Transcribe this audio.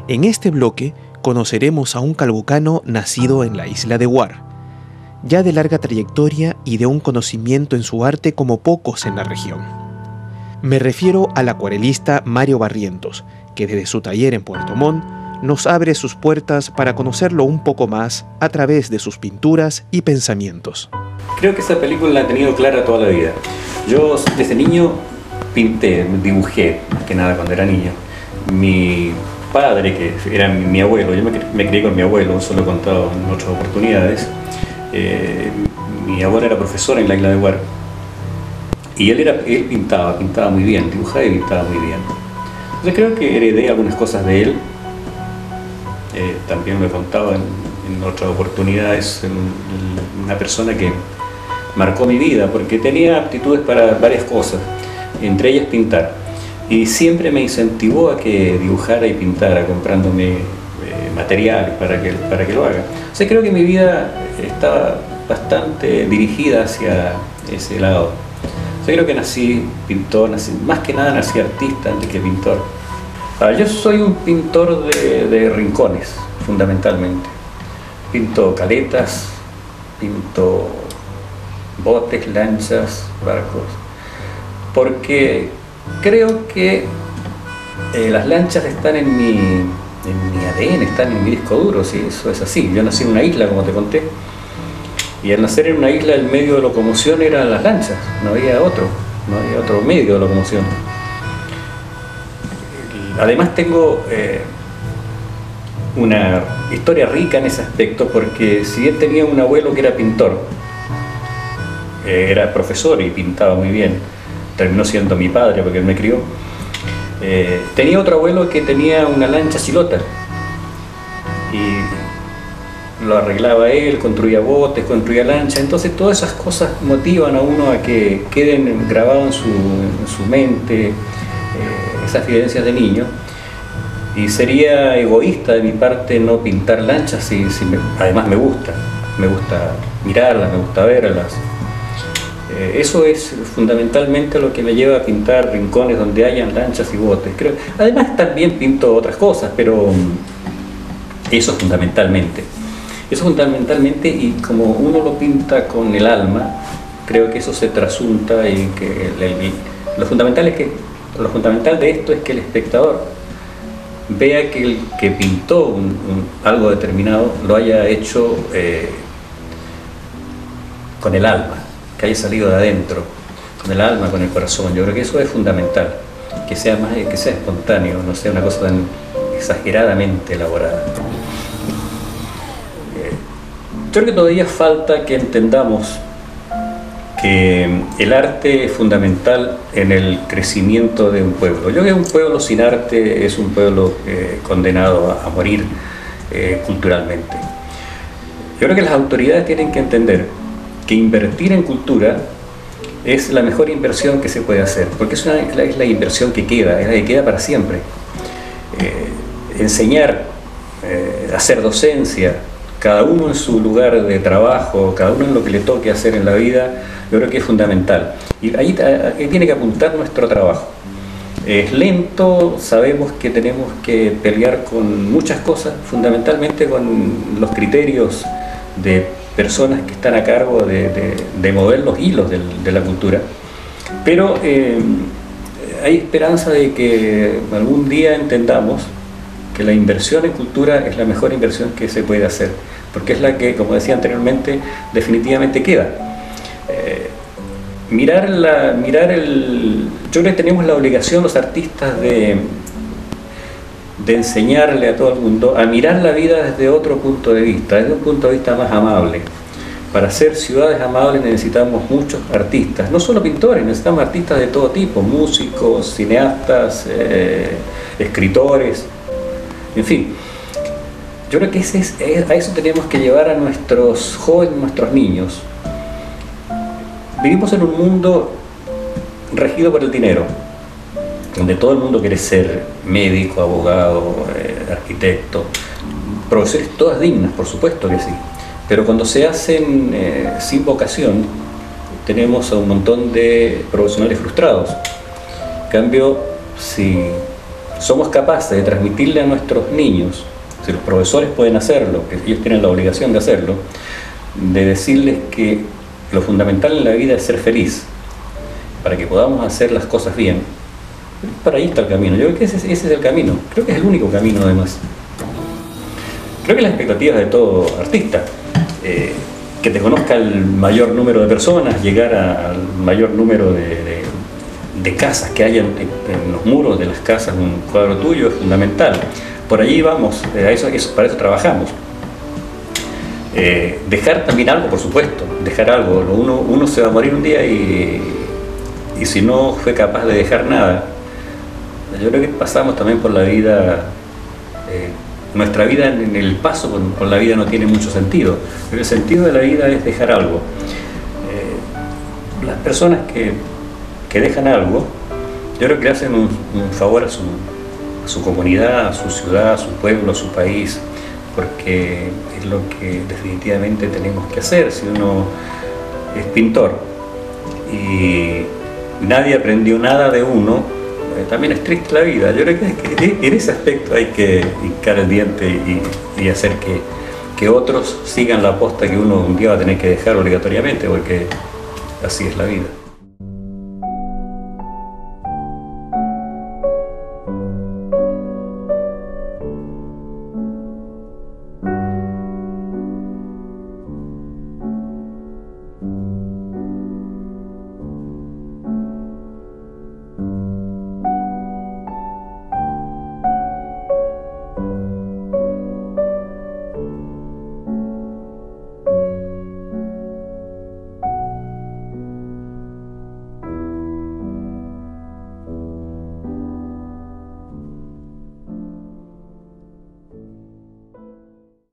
En este bloque conoceremos a un calbucano nacido en la isla de Huar, ya de larga trayectoria y de un conocimiento en su arte como pocos en la región. Me refiero al acuarelista Mario Barrientos, que desde su taller en Puerto Montt nos abre sus puertas para conocerlo un poco más a través de sus pinturas y pensamientos. Creo que esa película la he tenido clara toda la vida. Yo desde niño pinté, dibujé, más que nada cuando era niño. Mi padre, que era mi abuelo, yo me crié con mi abuelo, eso lo he contado en otras oportunidades. Mi abuelo era profesor en la isla de Huar y él pintaba muy bien, dibujaba y pintaba muy bien. Entonces creo que heredé algunas cosas de él. También lo he contado en otras oportunidades, una persona que marcó mi vida porque tenía aptitudes para varias cosas, entre ellas pintar, y siempre me incentivó a que dibujara y pintara comprándome materiales para que lo haga. O sea, creo que mi vida estaba bastante dirigida hacia ese lado. O sea, creo que nací pintor, más que nada nací artista antes que pintor. Yo soy un pintor de rincones, fundamentalmente. Pinto caletas, pinto botes, lanchas, barcos, porque creo que las lanchas están en mi ADN, están en mi disco duro, ¿sí? Eso es así. Yo nací en una isla, como te conté, y al nacer en una isla el medio de locomoción eran las lanchas, no había otro medio de locomoción. Además tengo una historia rica en ese aspecto, porque si bien tenía un abuelo que era pintor, era profesor y pintaba muy bien, terminó siendo mi padre porque él me crió, tenía otro abuelo que tenía una lancha chilota y lo arreglaba él, construía botes, construía lanchas. Entonces todas esas cosas motivan a uno a que queden grabados en su mente esas vivencias de niño. Y sería egoísta de mi parte no pintar lanchas además me gusta mirarlas, me gusta verlas. Eso es fundamentalmente lo que me lleva a pintar rincones donde hayan lanchas y botes. Además también pinto otras cosas, pero eso fundamentalmente. Y como uno lo pinta con el alma, creo que eso se trasunta y que lo fundamental de esto es que el espectador vea que el que pintó algo determinado lo haya hecho con el alma, que haya salido de adentro, con el alma, con el corazón. Yo creo que eso es fundamental, que sea espontáneo, no sea una cosa tan exageradamente elaborada. Yo creo que todavía falta que entendamos que el arte es fundamental en el crecimiento de un pueblo. Yo creo que un pueblo sin arte es un pueblo condenado a morir culturalmente. Yo creo que las autoridades tienen que entender que invertir en cultura es la mejor inversión que se puede hacer, porque es la inversión que queda, es la que queda para siempre. Enseñar, hacer docencia, cada uno en su lugar de trabajo, cada uno en lo que le toque hacer en la vida, yo creo que es fundamental. Y ahí tiene que apuntar nuestro trabajo. Es lento, sabemos que tenemos que pelear con muchas cosas, fundamentalmente con los criterios de personas que están a cargo de mover los hilos de la cultura. Pero hay esperanza de que algún día entendamos que la inversión en cultura es la mejor inversión que se puede hacer, porque es la que, como decía anteriormente, definitivamente queda. Yo creo que tenemos la obligación los artistas de enseñarle a todo el mundo a mirar la vida desde otro punto de vista, desde un punto de vista más amable. Para hacer ciudades amables necesitamos muchos artistas, no solo pintores, necesitamos artistas de todo tipo, músicos, cineastas, escritores, en fin. Yo creo que a eso tenemos que llevar a nuestros jóvenes, nuestros niños. Vivimos en un mundo regido por el dinero, donde todo el mundo quiere ser médico, abogado, arquitecto, profesiones todas dignas, por supuesto que sí, pero cuando se hacen sin vocación, tenemos a un montón de profesionales frustrados. En cambio, si somos capaces de transmitirle a nuestros niños, si los profesores pueden hacerlo, que ellos tienen la obligación de hacerlo, de decirles que lo fundamental en la vida es ser feliz, para que podamos hacer las cosas bien. Para ahí está el camino. Yo creo que ese es el camino. Creo que es el único camino, además. Creo que las expectativas de todo artista, que te conozca el mayor número de personas, llegar al mayor número de casas que haya en los muros de las casas, un cuadro tuyo es fundamental. Por allí vamos, para eso trabajamos. Dejar también algo, por supuesto, dejar algo. Uno se va a morir un día y si no fue capaz de dejar nada, yo creo que pasamos también por la vida, nuestra vida en el paso por la vida no tiene mucho sentido, pero el sentido de la vida es dejar algo. Las personas que dejan algo, yo creo que le hacen un favor a su comunidad, a su ciudad, a su pueblo, a su país, porque es lo que definitivamente tenemos que hacer. Si uno es pintor y nadie aprendió nada de uno, también es triste la vida. Yo creo que en ese aspecto hay que hincar el diente y hacer que otros sigan la posta que uno un día va a tener que dejar obligatoriamente, porque así es la vida.